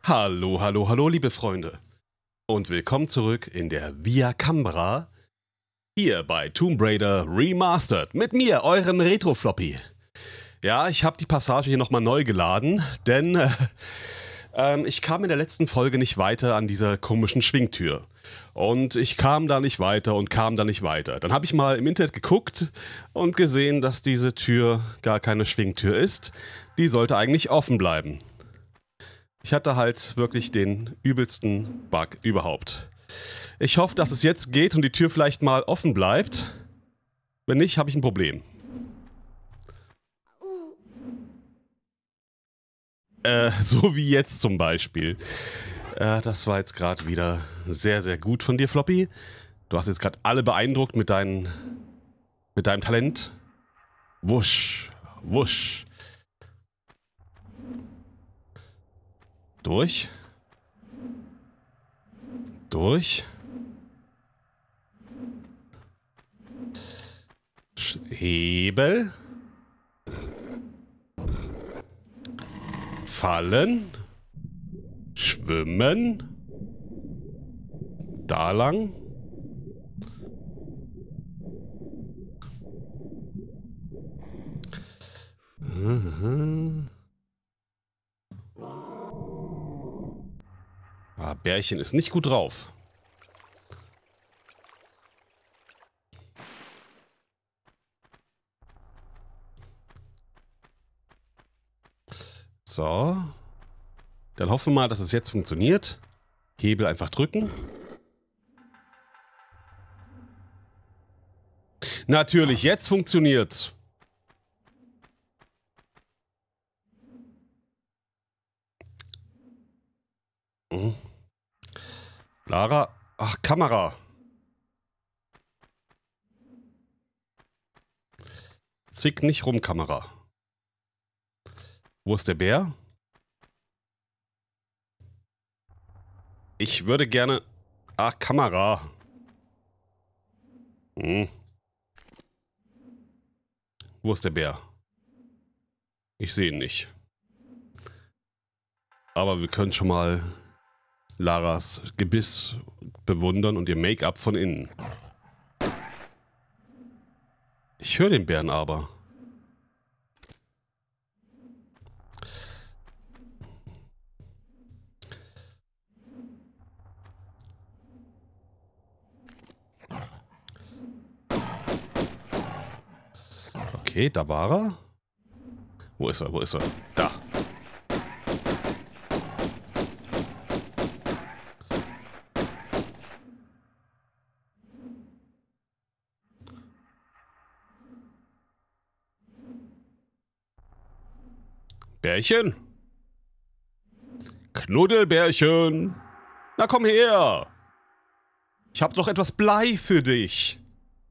Hallo, hallo, hallo, liebe Freunde. Und willkommen zurück in der Via Cambra. Hier bei Tomb Raider Remastered. Mit mir, eurem Retro-Floppy. Ja, ich habe die Passage hier nochmal neu geladen, denn ich kam in der letzten Folge nicht weiter an dieser komischen Schwingtür. Und ich kam da nicht weiter und kam da nicht weiter. Dann habe ich mal im Internet geguckt und gesehen, dass diese Tür gar keine Schwingtür ist. Die sollte eigentlich offen bleiben. Ich hatte halt wirklich den übelsten Bug überhaupt. Ich hoffe, dass es jetzt geht und die Tür vielleicht mal offen bleibt. Wenn nicht, habe ich ein Problem. So wie jetzt zum Beispiel. Das war jetzt gerade wieder sehr, sehr gut von dir, Floppy. Du hast jetzt gerade alle beeindruckt mit deinem Talent. Wusch, wusch. Durch. Durch. Hebel. Fallen. Schwimmen. Da lang. Ah, Bärchen ist nicht gut drauf. So. Dann hoffen wir mal, dass es jetzt funktioniert. Hebel einfach drücken. Natürlich, jetzt funktioniert's. Lara. Ach, Kamera. Zick nicht rum, Kamera. Wo ist der Bär? Ich würde gerne... Ach, Kamera. Wo ist der Bär? Ich sehe ihn nicht. Aber wir können schon mal Laras Gebiss bewundern und ihr Make-up von innen. Ich höre den Bären aber. Okay, da war er. Wo ist er? Wo ist er? Da. Bärchen? Knuddelbärchen? Na komm her! Ich hab doch etwas Blei für dich.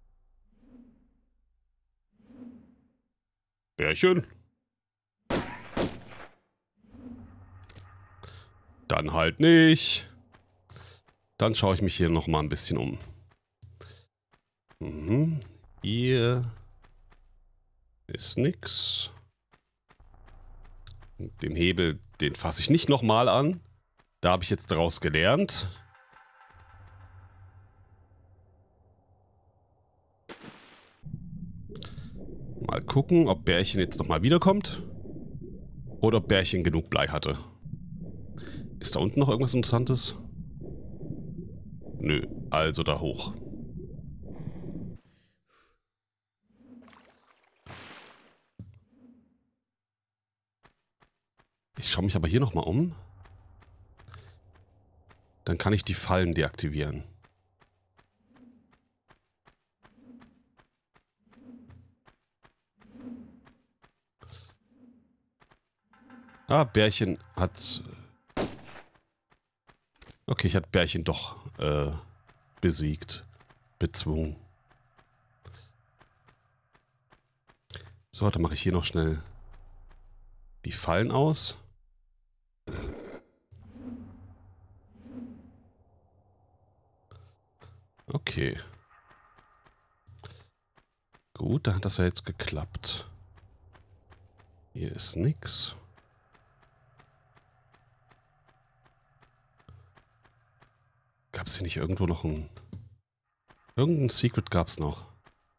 Bärchen? Dann halt nicht. Dann schaue ich mich hier noch mal ein bisschen um. Hier ist nix. Den Hebel, den fasse ich nicht nochmal an. Da habe ich jetzt daraus gelernt. Mal gucken, ob Bärchen jetzt nochmal wiederkommt. Oder ob Bärchen genug Blei hatte. Ist da unten noch irgendwas Interessantes? Nö, also da hoch. Ich schaue mich aber hier nochmal um. Dann kann ich die Fallen deaktivieren. Ah, Bärchen hat... Okay, ich hatte Bärchen doch besiegt. Bezwungen. So, dann mache ich hier noch schnell die Fallen aus. Okay. Gut, dann hat das ja jetzt geklappt. Hier ist nix. Gab es hier nicht irgendwo noch ein... Irgendein Secret gab es noch.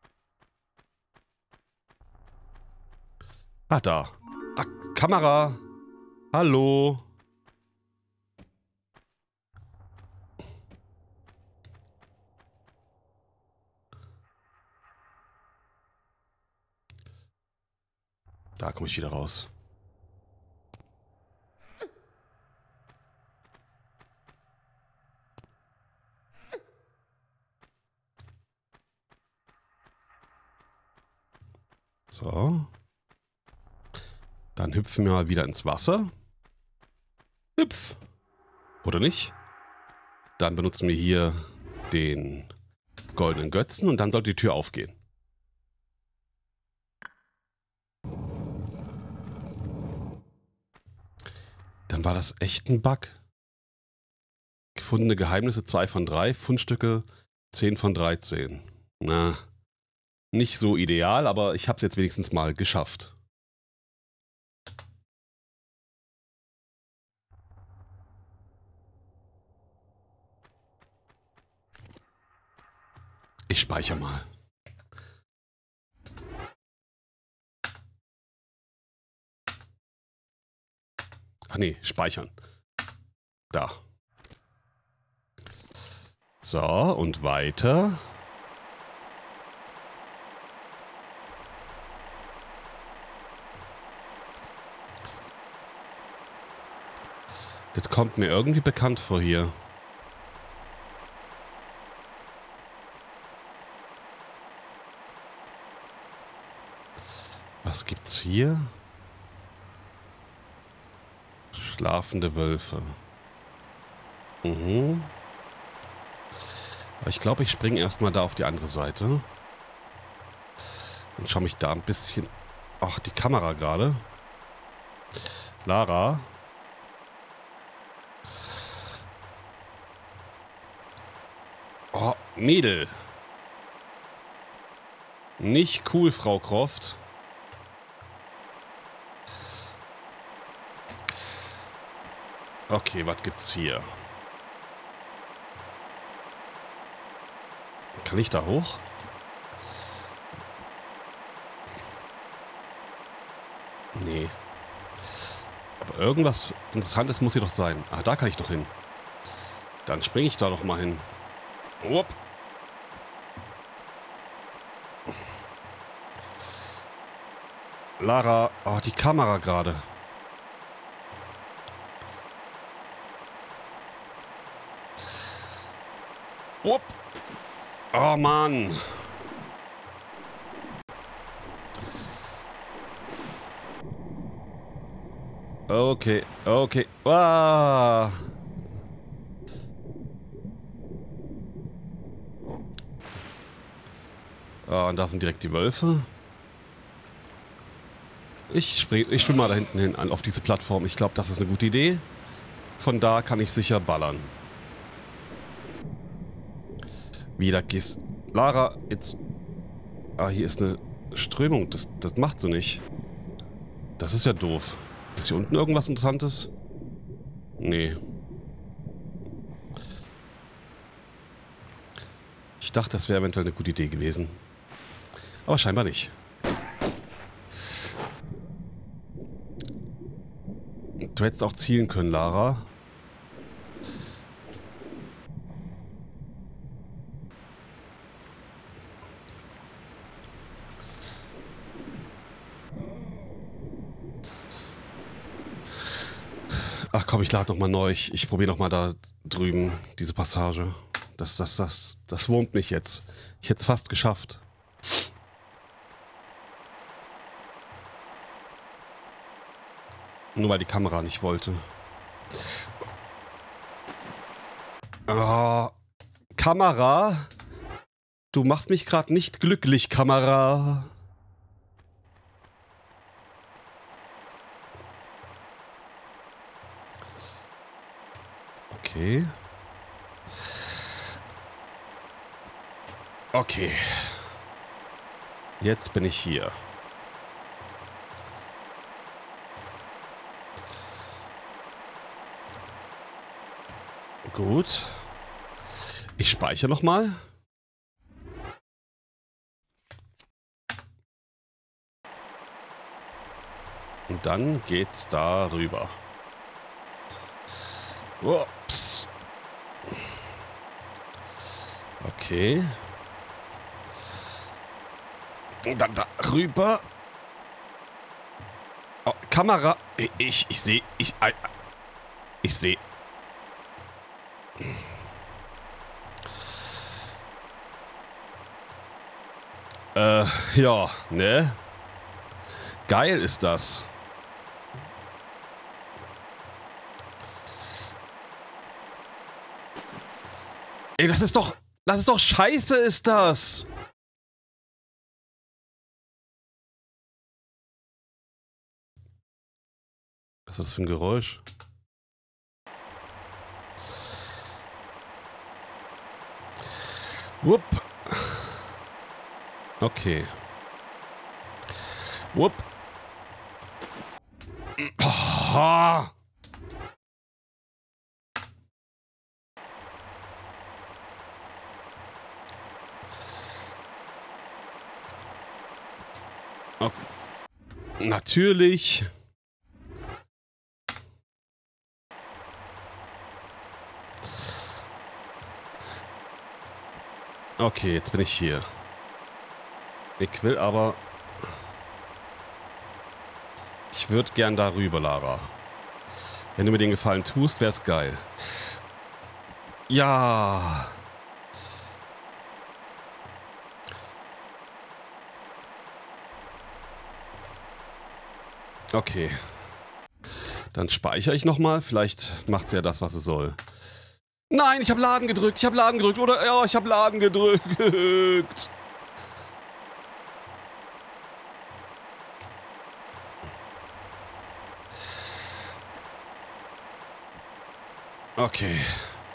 Ah, da. Ah, Kamera. Hallo. Da komme ich wieder raus. So. Dann hüpfen wir mal wieder ins Wasser. Hüpf. Oder nicht? Dann benutzen wir hier den goldenen Götzen und dann sollte die Tür aufgehen. Dann war das echt ein Bug. Gefundene Geheimnisse 2 von 3, Fundstücke 10 von 13. Na, nicht so ideal, aber ich habe es jetzt wenigstens mal geschafft. Ich speichere mal. Ach nee, speichern. Da. So, und weiter. Das kommt mir irgendwie bekannt vor hier. Was gibt's hier? Schlafende Wölfe. Mhm. Aber ich glaube, ich springe erstmal da auf die andere Seite. Und schaue mich da ein bisschen... Ach, die Kamera gerade. Lara. Oh, Mädel. Nicht cool, Frau Croft. Okay, was gibt's hier? Kann ich da hoch? Nee. Aber irgendwas Interessantes muss hier doch sein. Ah, da kann ich doch hin. Dann springe ich da doch mal hin. Upp. Lara, oh, die Kamera gerade. Upp. Oh Mann. Okay, okay. Ah. Oh, und da sind direkt die Wölfe. Ich schwimme mal da hinten hin, auf diese Plattform. Ich glaube, das ist eine gute Idee. Von da kann ich sicher ballern. Wieder gehst... Lara, jetzt... Ah, hier ist eine Strömung. Das macht sie nicht. Das ist ja doof. Ist hier unten irgendwas Interessantes? Nee. Ich dachte, das wäre eventuell eine gute Idee gewesen. Aber scheinbar nicht. Du hättest auch zielen können, Lara. Ach komm, ich lade nochmal neu. Ich probiere nochmal da drüben diese Passage. Das wurmt mich jetzt. Ich hätte es fast geschafft. Nur weil die Kamera nicht wollte. Oh, Kamera? Du machst mich gerade nicht glücklich, Kamera. Okay. Okay. Jetzt bin ich hier. Gut. Ich speichere nochmal. Und dann geht's da rüber. Ups. Okay. Und dann da rüber. Oh, Kamera. Ich sehe. Ich sehe. Ja, ne? Geil ist das. Ey, das ist doch scheiße, ist das. Was ist das für ein Geräusch? Wupp. Okay. Wupp. Oh. Oh. Natürlich. Okay, jetzt bin ich hier. Ich will aber... Ich würde gern darüber, Lara. Wenn du mir den Gefallen tust, wär's geil. Ja. Okay. Dann speichere ich nochmal. Vielleicht macht sie ja das, was es soll. Nein, ich habe Laden gedrückt. Ich habe Laden gedrückt. Oder ja, ich habe Laden gedrückt. Okay.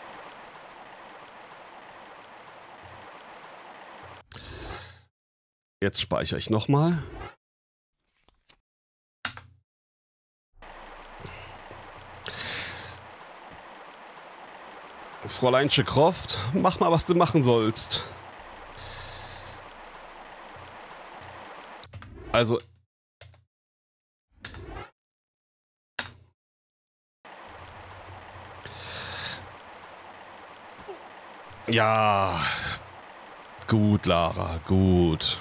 Jetzt speichere ich nochmal. Fräuleinchen Croft, mach mal, was du machen sollst. Also... Ja... Gut, Lara, gut.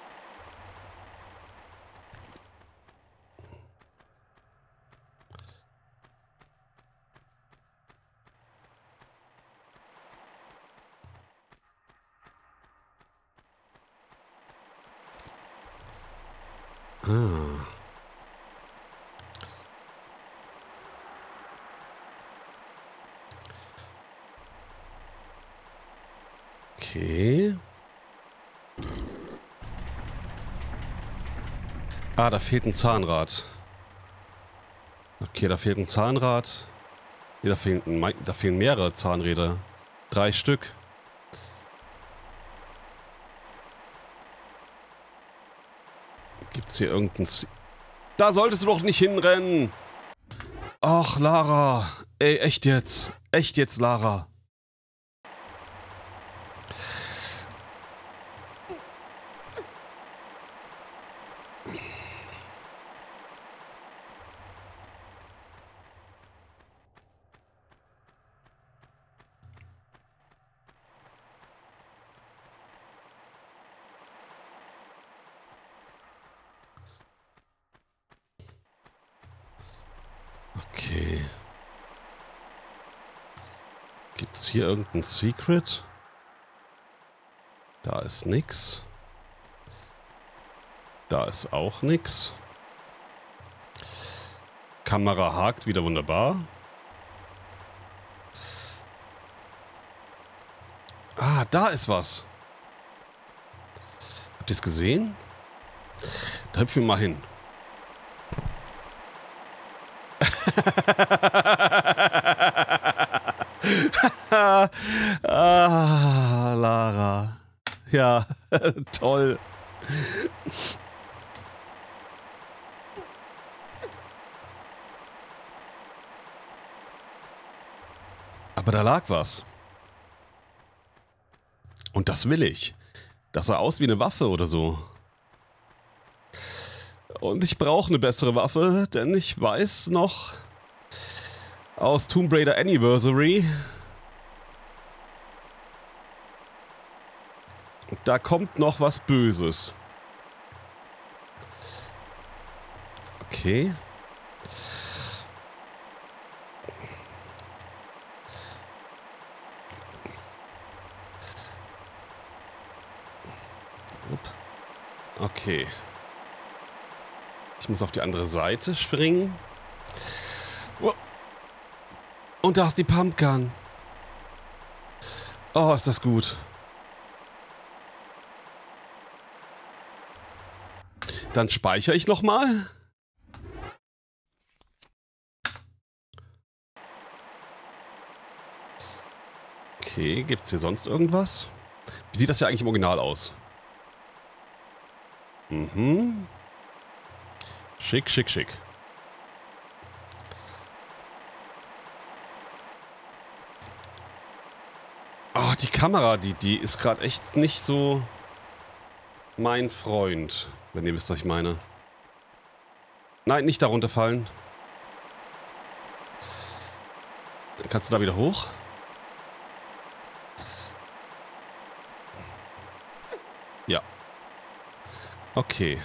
Ah. Okay. Ah, da fehlt ein Zahnrad. Okay, da fehlt ein Zahnrad. Hier, da fehlen mehrere Zahnräder. 3 Stück. Gibt's hier irgendein... Da solltest du doch nicht hinrennen! Ach, Lara. Ey, echt jetzt. Echt jetzt, Lara. Okay. Gibt's hier irgendein Secret? Da ist nix. Da ist auch nix. Kamera hakt wieder wunderbar. Ah, da ist was. Habt ihr es gesehen? Da hüpfen wir mal hin. Ah, Lara. Ja, toll. Aber da lag was. Und das will ich. Das sah aus wie eine Waffe oder so. Und ich brauche eine bessere Waffe, denn ich weiß noch aus Tomb Raider Anniversary, da kommt noch was Böses. Okay. Okay. Ich muss auf die andere Seite springen. Und da ist die Pumpgun. Oh, ist das gut. Dann speichere ich nochmal. Okay, gibt's hier sonst irgendwas? Wie sieht das hier eigentlich im Original aus? Mhm. Schick, schick, schick. Oh, die Kamera, die ist gerade echt nicht so mein Freund, wenn ihr wisst, was ich meine. Nein, nicht darunter fallen. Kannst du da wieder hoch? Ja. Okay.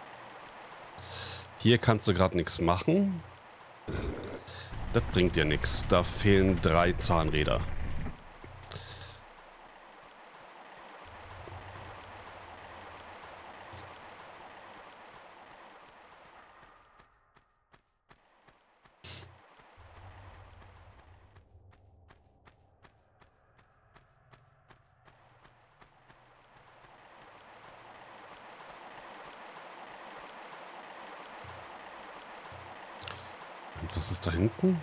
Hier kannst du gerade nichts machen. Das bringt dir nichts. Da fehlen 3 Zahnräder. Und was ist da hinten?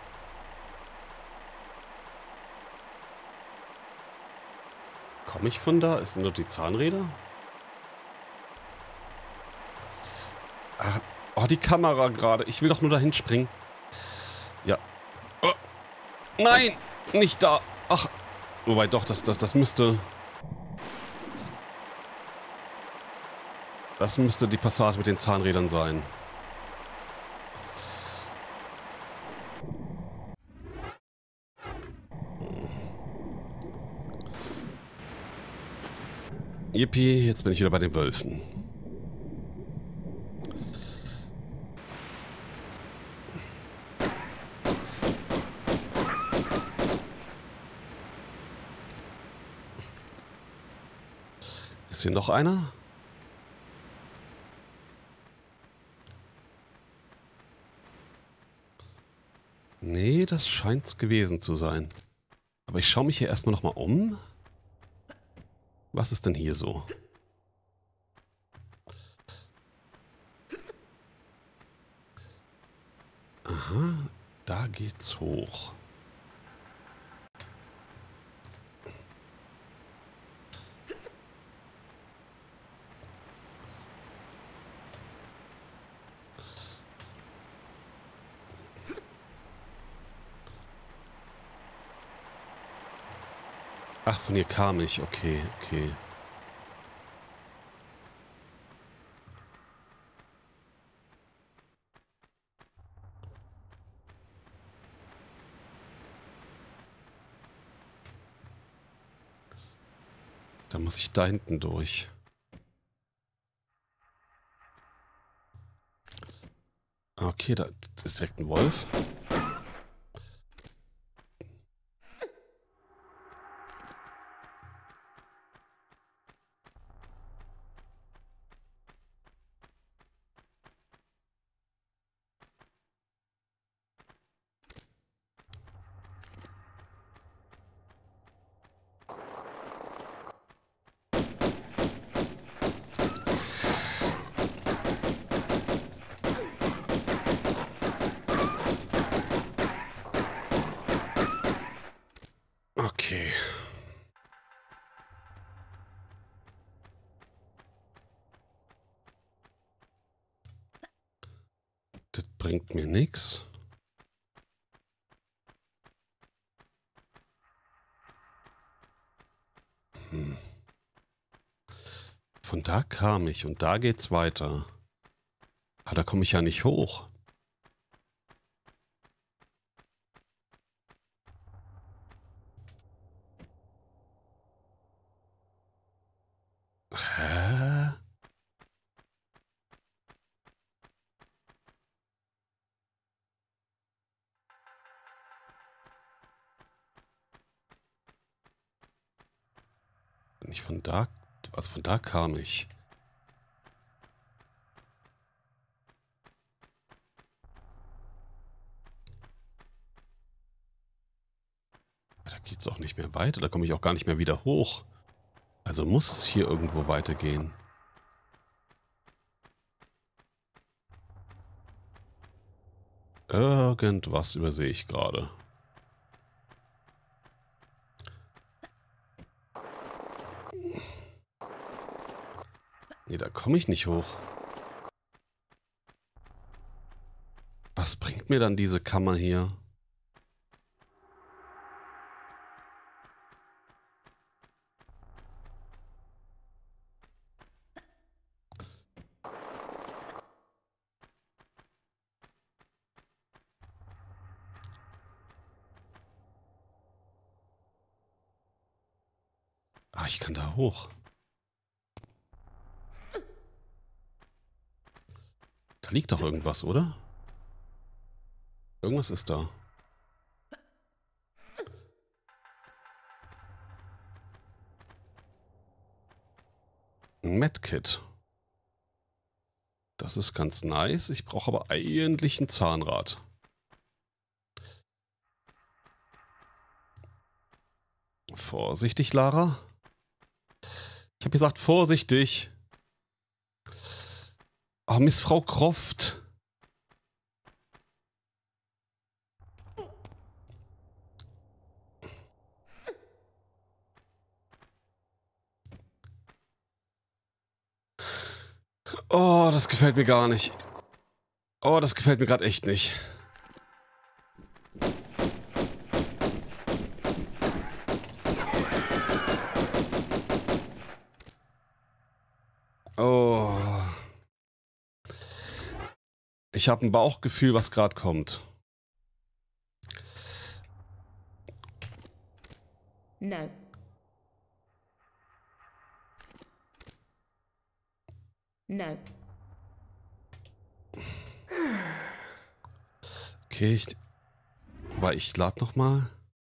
Komme ich von da? Sind dort die Zahnräder? Oh, die Kamera gerade. Ich will doch nur dahin springen. Ja. Oh. Nein! Nicht da. Ach. Wobei doch, das müsste... Das müsste die Passage mit den Zahnrädern sein. Yippie, jetzt bin ich wieder bei den Wölfen. Ist hier noch einer? Nee, das scheint's gewesen zu sein. Aber ich schaue mich hier erstmal nochmal um. Was ist denn hier so? Aha, da geht's hoch. Ach, von hier kam ich. Okay, okay. Da muss ich da hinten durch. Okay, da ist direkt ein Wolf. Okay. Das bringt mir nichts. Von da kam ich und da geht's weiter. Aber da komme ich ja nicht hoch. Hä? Nicht von da, also von da kam ich. Da geht's auch nicht mehr weiter, da komme ich auch gar nicht mehr wieder hoch. Also muss es hier irgendwo weitergehen. Irgendwas übersehe ich gerade. Nee, da komme ich nicht hoch. Was bringt mir dann diese Kammer hier? Ah, ich kann da hoch. Da liegt doch irgendwas, oder? Irgendwas ist da. Ein Medkit. Das ist ganz nice. Ich brauche aber eigentlich ein Zahnrad. Vorsichtig, Lara. Ich habe gesagt, vorsichtig. Oh, Miss Frau Croft. Oh, das gefällt mir gar nicht. Oh, das gefällt mir gerade echt nicht. Oh. Ich habe ein Bauchgefühl, was gerade kommt. No. No. Okay, aber ich lade noch mal.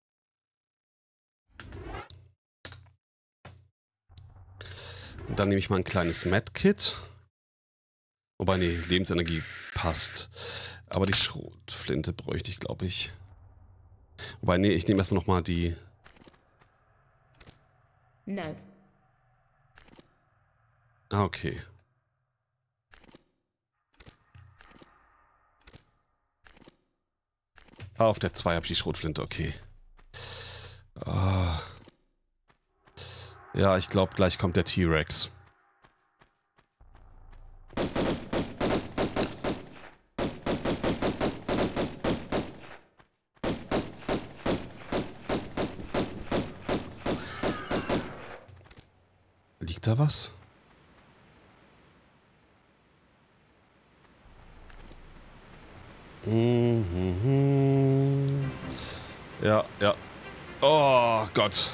Und dann nehme ich mal ein kleines Medkit. Wobei, nee, Lebensenergie passt. Aber die Schrotflinte bräuchte ich, glaube ich. Wobei, nee, ich nehme erstmal noch mal die... No. Ah, okay. Ah, auf der 2 habe ich die Schrotflinte, okay. Ah. Ja, ich glaube, gleich kommt der T-Rex. Liegt da was? Mhm. Ja, ja. Oh Gott.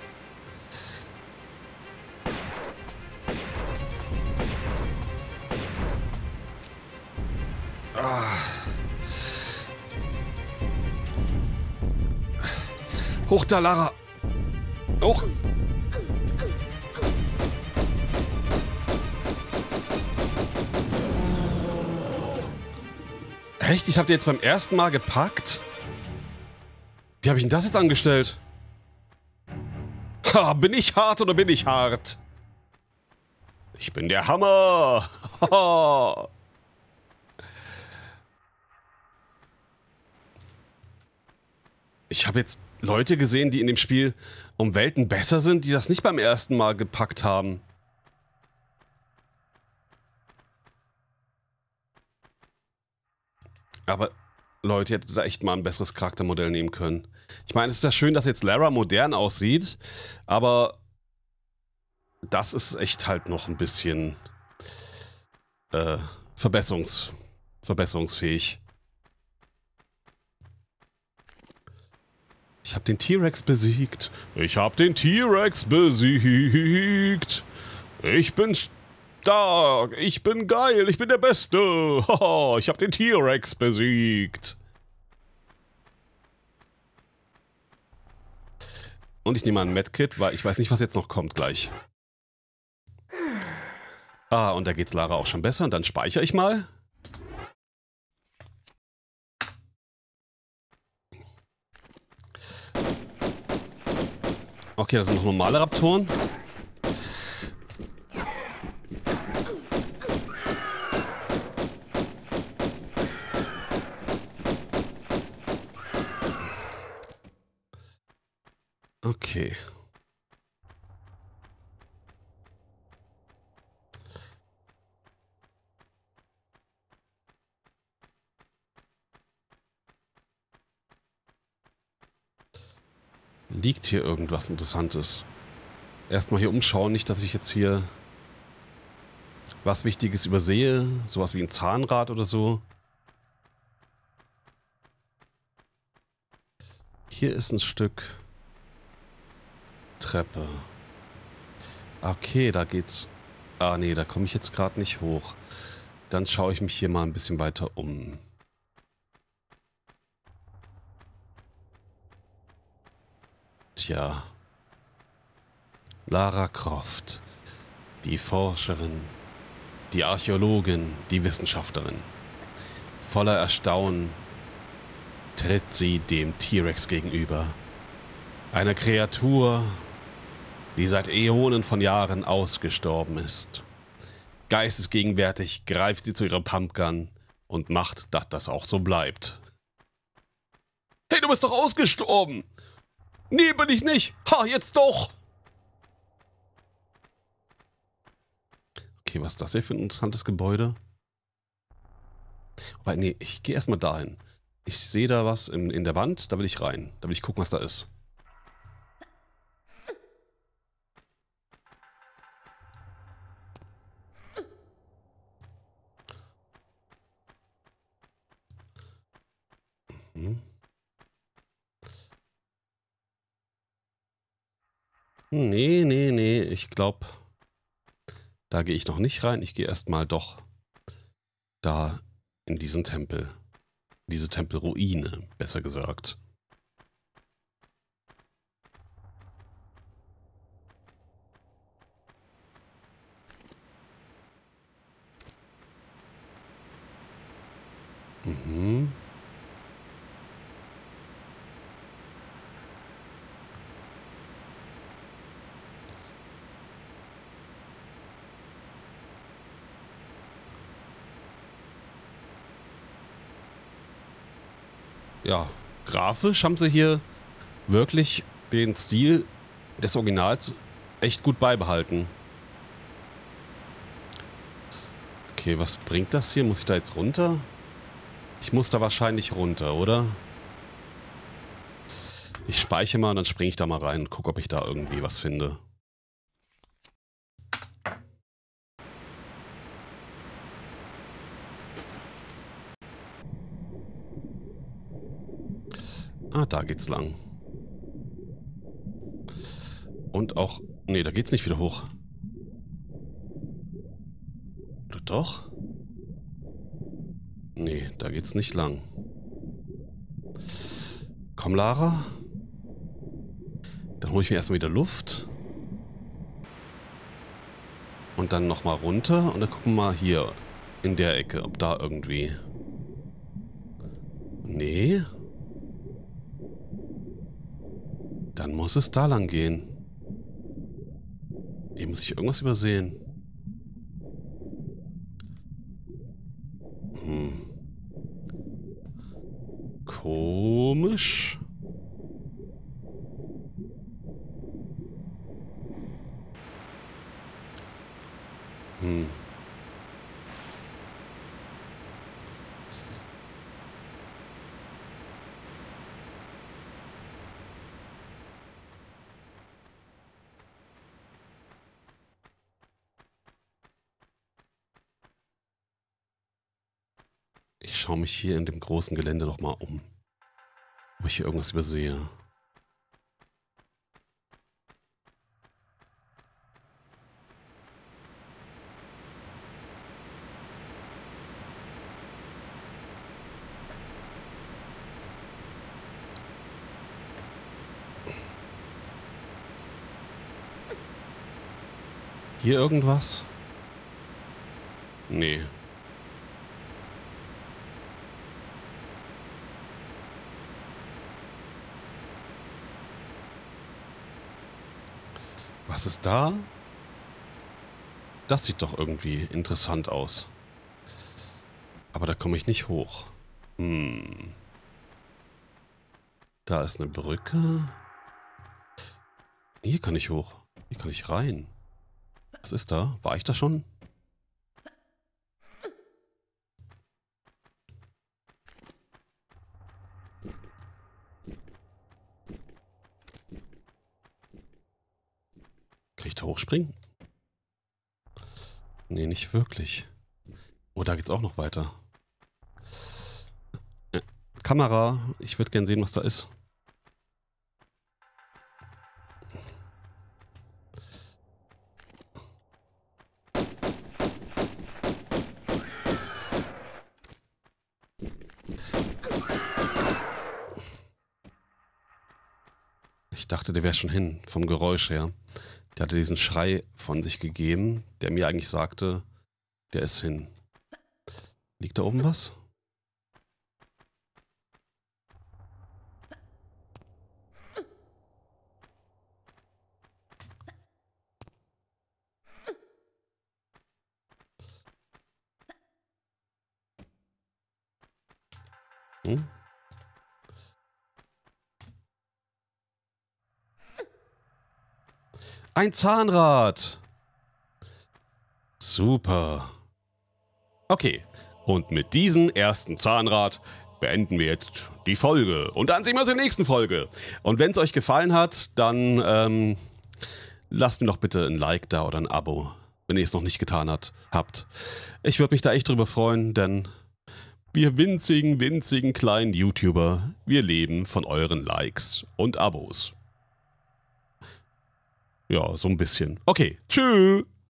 Ah. Hoch da, Lara. Hoch. Echt? Ich habe die jetzt beim ersten Mal gepackt? Wie habe ich denn das jetzt angestellt? Ha, bin ich hart oder bin ich hart? Ich bin der Hammer. Ich habe jetzt Leute gesehen, die in dem Spiel um Welten besser sind, die das nicht beim ersten Mal gepackt haben. Aber Leute, ihr hättet da echt mal ein besseres Charaktermodell nehmen können. Ich meine, es ist ja schön, dass jetzt Lara modern aussieht, aber das ist echt halt noch ein bisschen verbesserungsfähig. Ich habe den T-Rex besiegt. Ich habe den T-Rex besiegt. Ich bin stark. Ich bin geil. Ich bin der Beste. Haha, ich habe den T-Rex besiegt. Und ich nehme mal ein Medkit, weil ich weiß nicht, was jetzt noch kommt gleich. Ah, und da geht's Lara auch schon besser. Und dann speichere ich mal. Okay, das sind noch normale Raptoren. Okay. Liegt hier irgendwas Interessantes? Erstmal hier umschauen, nicht, dass ich jetzt hier was Wichtiges übersehe. Sowas wie ein Zahnrad oder so. Hier ist ein Stück Treppe. Okay, da geht's... Ah nee, da komme ich jetzt gerade nicht hoch. Dann schaue ich mich hier mal ein bisschen weiter um. Tja. Lara Croft. Die Forscherin. Die Archäologin. Die Wissenschaftlerin. Voller Erstaunen tritt sie dem T-Rex gegenüber. Einer Kreatur, die seit Äonen von Jahren ausgestorben ist. Geistesgegenwärtig greift sie zu ihrer Pumpgun und macht, dass das auch so bleibt. Hey, du bist doch ausgestorben! Nee, bin ich nicht! Ha, jetzt doch! Okay, was ist das hier für ein interessantes Gebäude? Aber nee, ich gehe erstmal dahin. Ich sehe da was in der Wand, da will ich rein. Da will ich gucken, was da ist. Hm. Nee. Ich glaube, da gehe ich noch nicht rein. Ich gehe erstmal doch da in diesen Tempel. Diese Tempelruine, besser gesagt. Mhm. Ja, grafisch haben sie hier wirklich den Stil des Originals echt gut beibehalten. Okay, was bringt das hier? Muss ich da jetzt runter? Ich muss da wahrscheinlich runter, oder? Ich speichere mal und dann springe ich da mal rein und gucke, ob ich da irgendwie was finde. Ah, da geht's lang. Und auch... Nee, da geht's nicht wieder hoch. Oder doch? Nee, da geht's nicht lang. Komm, Lara. Dann hole ich mir erstmal wieder Luft. Und dann nochmal runter. Und dann gucken wir mal hier in der Ecke, ob da irgendwie... Nee. Dann muss es da lang gehen. Hier muss ich irgendwas übersehen. Komisch. schaue mich hier in dem großen Gelände doch mal um. Ob ich hier irgendwas übersehe. Hier irgendwas? Nee. Was ist da? Das sieht doch irgendwie interessant aus. Aber da komme ich nicht hoch. Da ist eine Brücke. Hier kann ich hoch. Hier kann ich rein. Was ist da? War ich da schon? Kann ich da hochspringen? Nee, nicht wirklich. Oh, da geht's auch noch weiter. Kamera. Ich würde gern sehen, was da ist. Ich dachte, der wäre schon hin, vom Geräusch her. Der hatte diesen Schrei von sich gegeben, der mir eigentlich sagte, der ist hin. Liegt da oben was? Hm? Ein Zahnrad! Super. Okay, und mit diesem ersten Zahnrad beenden wir jetzt die Folge. Und dann sehen wir uns in der nächsten Folge. Und wenn es euch gefallen hat, dann lasst mir doch bitte ein Like da oder ein Abo, wenn ihr es noch nicht getan habt. Ich würde mich da echt drüber freuen, denn wir winzigen kleinen YouTuber, wir leben von euren Likes und Abos. Ja, so ein bisschen. Okay, tschüss.